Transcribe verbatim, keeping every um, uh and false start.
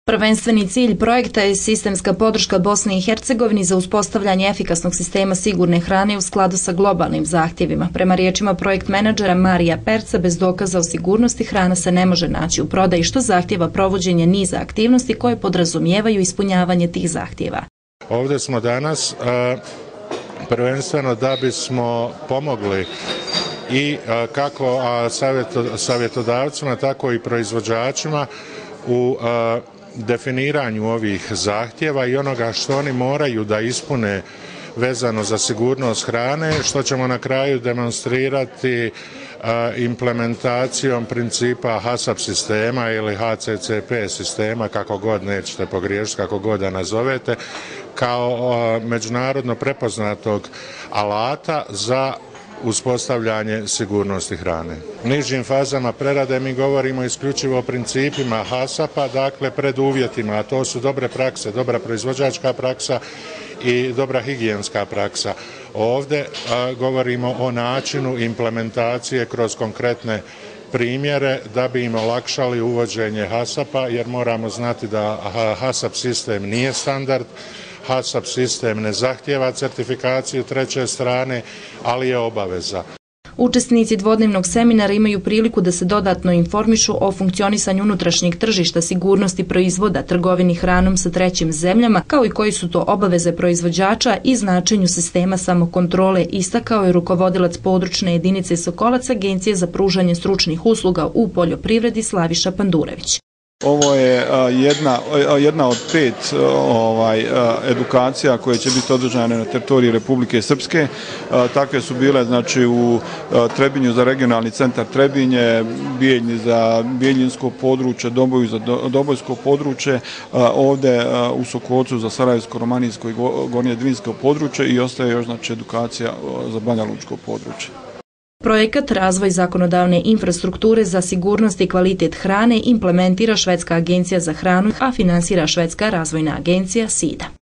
Prvenstveni cilj projekta je sistemska podrška Bosni i Hercegovini za uspostavljanje efikasnog sistema sigurne hrane u skladu sa globalnim zahtjevima. Prema riječima projekt menadžera Marija Perca, bez dokaza o sigurnosti hrana se ne može naći u prodaji, što zahtjeva provođenje niza aktivnosti koje podrazumijevaju ispunjavanje tih zahtjeva. Ovdje smo danas uh, prvenstveno da bismo pomogli i uh, kako uh, savjeto, savjetodavcima, tako i proizvođačima u uh, definiranju ovih zahtjeva i onoga što oni moraju da ispune vezano za sigurnost hrane, što ćemo na kraju demonstrirati implementacijom principa HACCP sistema ili H C C P sistema, kako god nećete pogriješiti, kako god da nazovete, kao međunarodno prepoznatog alata za uspostavljanje sigurnosti hrane. U nižim fazama prerade mi govorimo isključivo o principima HACCP-a, dakle pred uvjetima, a to su dobre prakse, dobra proizvođačka praksa i dobra higijenska praksa. Ovdje a, govorimo o načinu implementacije kroz konkretne primjere da bi im olakšali uvođenje HACCP-a, jer moramo znati da HACCP sistem nije standard, HACCP sistem ne zahtjeva certifikaciju treće strane, ali je obaveza. Učesnici dvodnevnog seminara imaju priliku da se dodatno informišu o funkcionisanju unutrašnjeg tržišta, sigurnosti proizvoda, trgovini hranom sa trećim zemljama, kao i koji su to obaveze proizvođača i značenju sistema samokontrole, istakao je rukovodilac područne jedinice Sokolac Agencije za pružanje stručnih usluga u poljoprivredi Slaviša Pandurević. Ovo je jedna, jedna od pet ovaj, edukacija koje će biti održane na teritoriji Republike Srpske. Takve su bile znači, u Trebinju za regionalni centar Trebinje, Bijeljni za bijeljinsko područje, Doboju za dobojsko područje, ovdje u Sokolcu za Sarajevsko-romanijsko i Gornje Drinsko područje i ostaje još znači, edukacija za Banja Lučko područje. Projekat Razvoj zakonodavne infrastrukture za sigurnost i kvalitet hrane implementira Švedska agencija za hranu, a finansira Švedska razvojna agencija SIDA.